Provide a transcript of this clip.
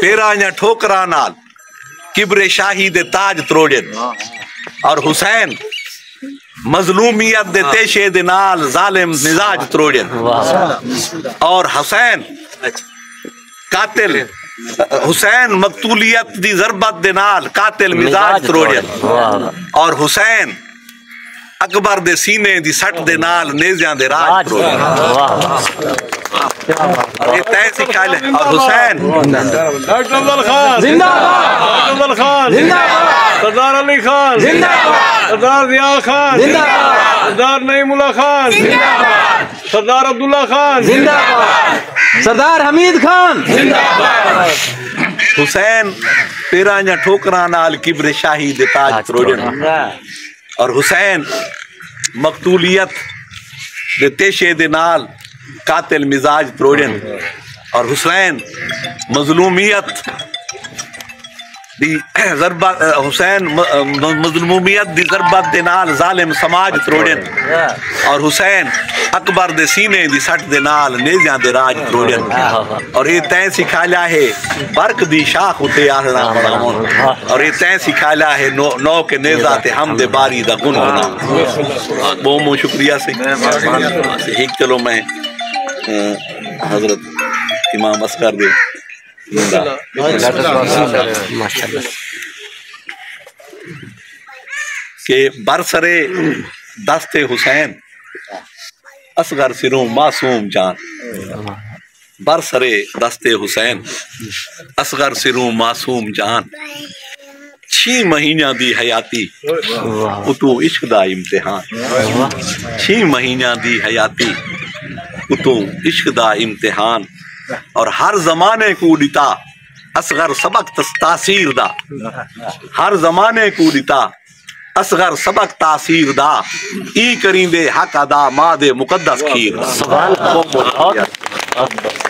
पेरा या ठोकरा नाल किबरे शाही दे ताज त्रोड़न और हुसैन मजलूमियत दे तेशे दे नाल जालिम मिजाज त्रोड़न और हुसैन कातिल हुसैन मकतूलियत दी ज़रबत दे नाल कातिल मिजाज त्रोड़न और हुसैन अकबर दे सीने दी सट दे नाल नेज़ियां दे राज त्रोड़न ये तय सिखाल है। और हुसैन डॉक्टर अफजल खान जिंदाबाद, अफजल खान जिंदाबाद, सरदार अली खान जिंदाबाद, सरदार जिया खान जिंदाबाद, सरदार नईमुल्लाह खान जिंदाबाद, सरदार अब्दुल्ला खान जिंदाबाद, सरदार हमीद खान जिंदाबाद। हुसैन पेरा या ठोकरा नाल किबरे शाही दे ताज त्रोड़न और हुसैन मकतूलियत दे तेशे दे नाल कातिल मिजाज त्रोड़न और हुसैन मजलूमियत दी ज़रबत हुसैन मजलूमियत दी ज़रबत दे नाल जालिम समाज त्रोड़न और हुसैन अकबर दे सीने दी सट दे नाल नेज़ियां दे राज त्रोड़न और ये तय सिखाया है बरक दी शाख उते आहना और ये तय सिखाया है नौ के नेज़ा ते हम दे बारी दा गुन होना। बहुत बहुत शुक्रिया से एक चलो मैं हजरत इमाम अस्कर दे के बरसरे दस्ते हुसैन असगर सिरों मासूम जान बरसरे दस्ते हुसैन असगर सिरों मासूम जान 6 महीना दी हयाती उतू इश्क दा इम्तिहान 6 महीना दी हयाती उतू इश्क दा इम्तिहान और हर जमाने को दिता असगर सबक तासीर दा हर जमाने को दिता असगर सबक तासीर दा ई करींदे हक अदा माँ दे मुकद्दस खीर।